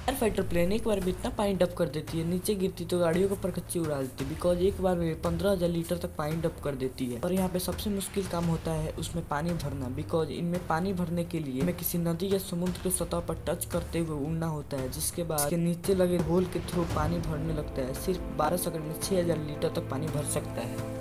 Fire fighter plane एक बार में इतना पानी डंप कर देती है, नीचे गिरती तो गाड़ियों के ऊपर कच्ची उड़ा देती है, बिकॉज एक बार में 15,000 लीटर तक पानी डंप कर देती है। और यहाँ पे सबसे मुश्किल काम होता है उसमें पानी भरना, बिकॉज इनमें पानी भरने के लिए हमें किसी नदी या समुद्र की सतह पर टच करते हुए उड़ना होता है, जिसके बाद इसके नीचे लगे होल के थ्रू पानी भरने लगता है। सिर्फ 12 सेकंड में 6,000 लीटर तक पानी भर सकता है।